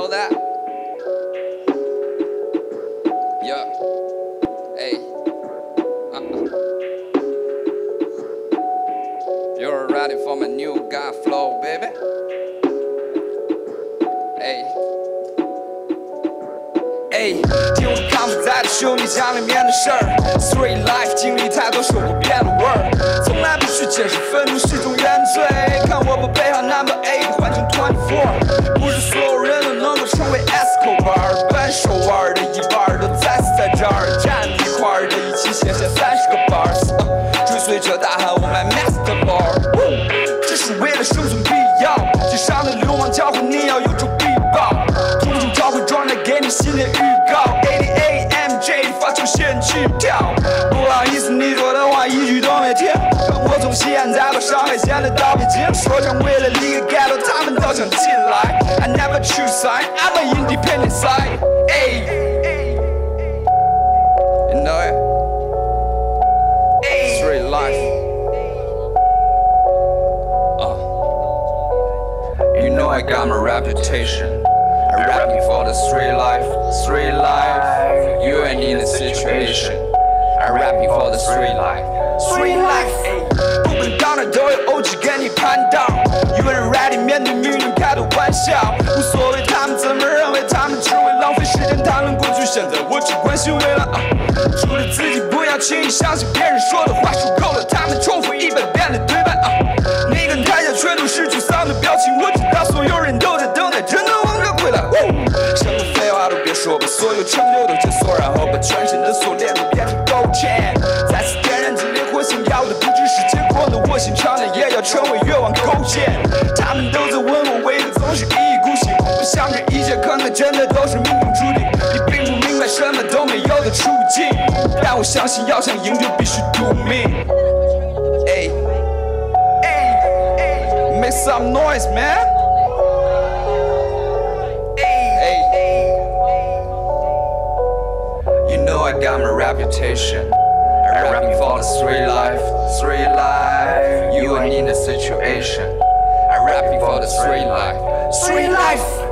know that? Yeah. Hey. You're ready for my new guy flow, baby? Hey. 听我康复在的兄弟家里面的事儿 ，Street life 经历太多受过变的味儿，从来不去解释愤怒是种原罪。看我把背号 number 8换成24，不是所有人都能够成为 Escobar， 半手腕的一半都再次在这儿站一块儿的，一起写下30个 bars， 追随着大喊我买 master bar， 这是为了生存必要，街上的流氓教会你要有种必报，通讯召回状态给你新的预告 ，88MJ 发出限气跳，不好意思你说的话一句都没听，看我从西安再到上海，现在到北京，说唱为了立个 ghetto， 他们都想进来 ，I never choose side， I'm an independent side， ay， you know it， street life，you know I got my reputation。I rapping for the street life, you ain't in the situation. I rapping for the street life. 不管到哪都有 OG 跟你攀档，有人 ready 面对命运开的玩笑，无所谓他们怎么认为，他们只会浪费时间谈论过去，现在我只关心未来。除了自己，不要轻易相信别人说的话，说够了，他们重复100遍的对白。你跟台下全都是沮丧的表情，我知道所有人都在等待，真的往这回来。什么废话都别说，把所有成就都解锁，然后把全身的锁链都变成勾芡。再次点燃激烈火星，要的不只是结果，那我心常年也要成为越王勾践。他们都在问我为何总是一意孤行，我想这一切可能真的都是命中注定。你并不明白什么都没有的处境，但我相信要想赢就必须赌命。Hey, make some noise, man. You know I got my reputation. I rapping for the street life. You ain't in the situation. I rapping for the street life.